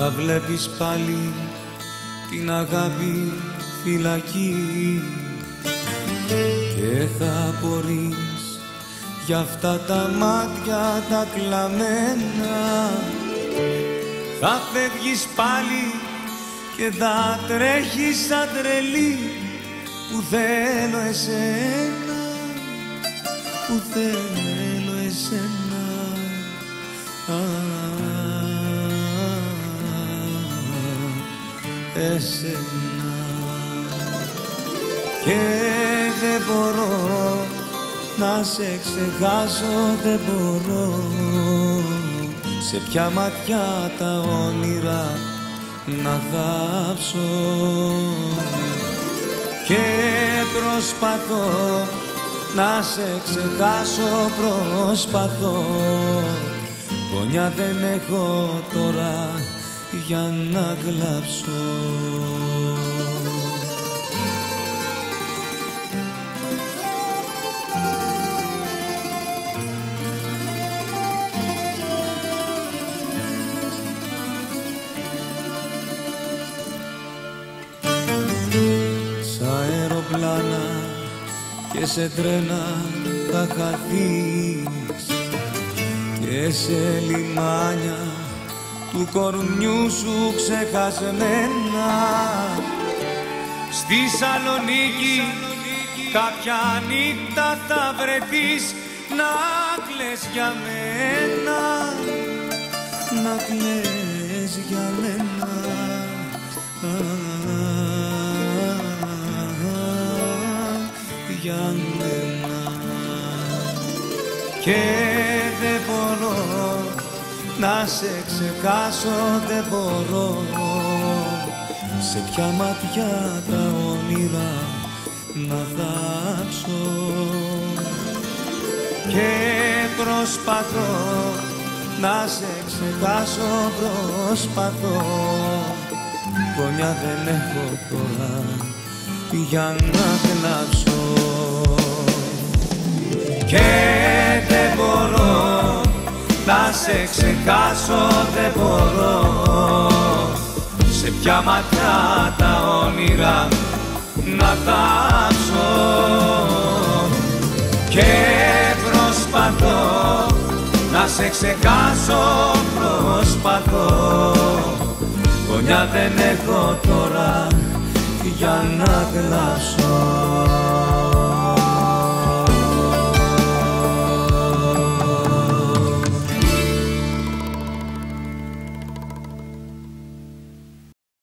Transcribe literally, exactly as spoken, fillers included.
θα βλέπεις πάλι την αγάπη φυλακή και θα απορείς για αυτά τα μάτια τα κλαμμένα. Θα φεύγεις πάλι και θα τρέχεις σαν τρελή που θέλω εσένα, που θέλω εσένα. Α, εσένα. Και δεν μπορώ να σε ξεχάσω, δεν μπορώ. Σε ποια ματιά τα όνειρα να θάψω. Και προσπαθώ να σε ξεχάσω, προσπαθώ. Γωνιά δεν έχω τώρα για να κλάψω. Σ' αεροπλάνα και σε τρένα θα χαθείς και σε λιμάνια του κορμιού σου ξεχασμένα. Στη Σαλονίκη κάποια νύχτα θα βρεθείς να κλαις για μένα, να κλαις για μένα. Για μένα. Και δεν μπορώ να σε ξεχάσω, δεν μπορώ. Σε ποια ματιά τα όνειρα να θάψω. Και προσπαθώ να σε ξεχάσω, προσπαθώ. Γωνιά δεν έχω τώρα για να κλάψω. Και δεν μπορώ να σε ξεχάσω, δεν μπορώ. Σε ποια ματιά τα όνειρα να θάψω. Και προσπαθώ να σε ξεχάσω, προσπαθώ. Γωνιά δεν έχω τώρα για να κλάψω.